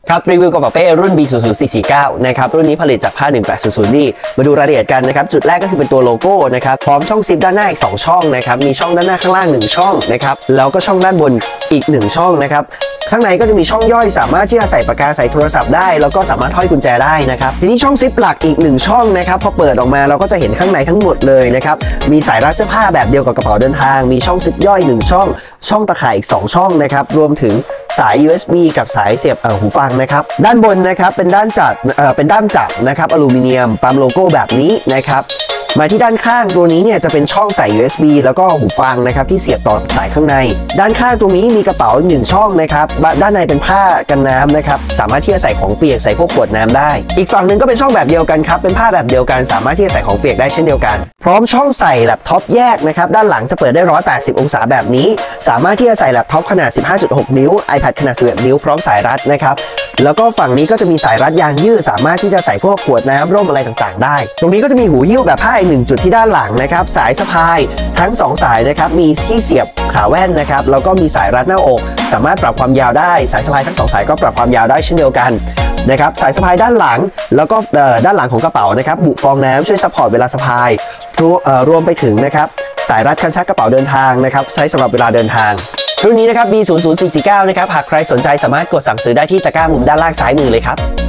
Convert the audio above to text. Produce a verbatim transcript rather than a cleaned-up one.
ครับรีวิวกระเป๋าเป้รุ่น บี ศูนย์ ศูนย์ สี่ สี่ เก้า นะครับรุ่นนี้ผลิตจากผ้าหนึ่งแปดศูนย์ ศูนย์นี่มาดูรายละเอียดกันนะครับจุดแรกก็คือเป็นตัวโลโก้นะครับพร้อมช่องซิปด้านหน้าอีกสองช่องนะครับมีช่องด้านหน้าข้างล่างหนึ่งช่องนะครับแล้วก็ช่องด้านบนอีกหนึ่งช่องนะครับข้างในก็จะมีช่องย่อยสามารถที่จะใส่ปากกาใส่โทรศัพท์ได้แล้วก็สามารถห้อยกุญแจได้นะครับทีนี้ช่องซิปหลักอีกหนึ่งช่องนะครับพอเปิดออกมาเราก็จะเห็นข้างในทั้งหมดเลยนะครับมีสายรัดเสื้อผ้าแบบเดียวกับกระเป๋าเดินทางมีช่องซิปย่อยหนึ่งช่องช่องตะข่ายอีกสองช่องนะครับรวมถึงสาย ยู เอส บี กับสายเสียบหูฟังนะครับด้านบนนะครับเป็นด้านจับเอ่อเป็นด้ามจับนะครับอลูมิเนียมปั๊มโลโก้แบบนี้นะครับมาที่ด้านข้างตัวนี้เนี่ยจะเป็นช่องใส่ ยู เอส บี แล้วก็หูฟังนะครับที่เสียบต่อสายข้างในด้านข้างตรงนี้มีกระเป๋าอีกหนึ่งช่องนะครับด้านในเป็นผ้ากันน้ำนะครับสามารถที่จะใส่ของเปียกใส่พวกขวดน้ำได้อีกฝั่งหนึ่งก็เป็นช่องแบบเดียวกันครับเป็นผ้าแบบเดียวกันสามารถที่จะใส่ของเปียกได้เช่นเดียวกันพร้อมช่องใส่แล็ปท็อปแยกนะครับด้านหลังจะเปิดได้หนึ่งร้อยแปดสิบองศาแบบนี้สามารถที่จะใส่แล็ปท็อปขนาด สิบห้าจุดหก นิ้ว iPad ขนาดสิบเอ็ดนิ้วพร้อมสายรัดนะครับแล้วก็ฝั่งนี้ก็จะมีสายรัดยางยืดสามารถที่จะใส่พวกขวดน้ำร่มอะไรต่างๆได้ตรงนี้ก็จะมีหูหิ้วแบบผ้าอีกหนึ่งจุดที่ด้านหลังนะครับสายสะพายทั้งสองสายนะครับมีที่เสียบขาแว่นนะครับแล้วก็มีสายรัดหน้าอกสามารถปรับความยาวได้สายสะพายทั้งสองสายก็ปรับความยาวได้เช่นเดียวกันนะครับสายสะพายด้านหลังแล้วก็ด้านหลังของกระเป๋านะครับบุฟองน้ำช่วยซัพพอร์ตเวลาสะพายรวมไปถึงนะครับสายรัดคันชักกระเป๋าเดินทางนะครับใช้สำหรับเวลาเดินทางรุ่นนี้นะครับ บี ศูนย์ ศูนย์ สี่ สี่ เก้า นะครับหากใครสนใจสามารถกดสั่งซื้อได้ที่ตะกร้ามุมด้านล่างซ้ายมือเลยครับ